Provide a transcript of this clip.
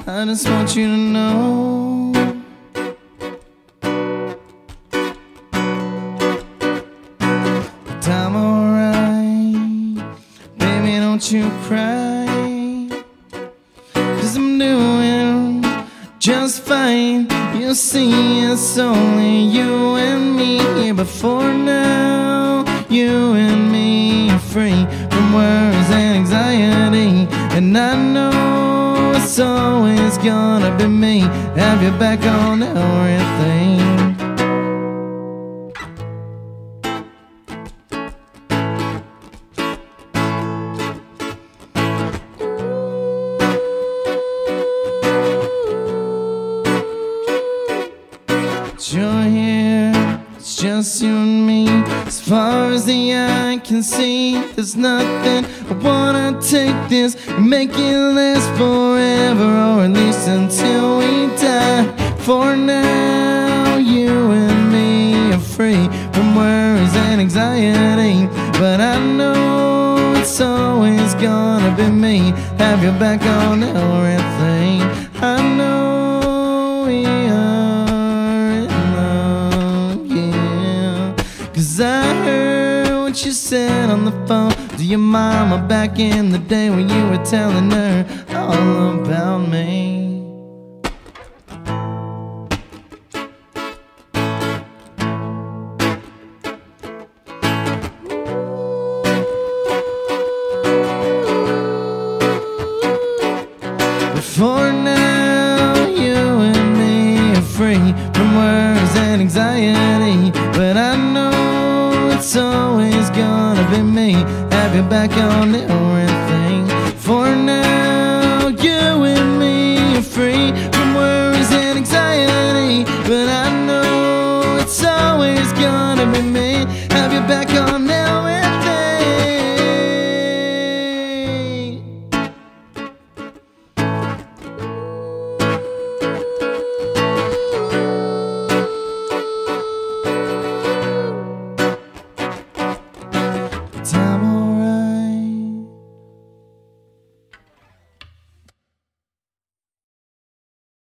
I just want you to know that I'm alright. Baby, don't you cry, 'cause I'm doing just fine. You see, it's only you and me, but for now, you and me are free from worries and anxiety. And I know it's always gonna be me. Have your back on everything. You're here, it's just you and me. As far as the eye can see, there's nothing. I wanna take this and make it last forever, or at least until we die. For now, you and me are free from worries and anxiety, but I know it's always gonna be me. Have your back on everything. I know we are in love, yeah. 'Cause I heard what you said on the phone to your mama back in the day when you were telling her all about me. But for now, you and me are free from worries and anxiety, but I know it's always gonna be me. Have your back on everything. For now, you and me are free from worries and anxiety, but I know it's always gonna be me. Have your back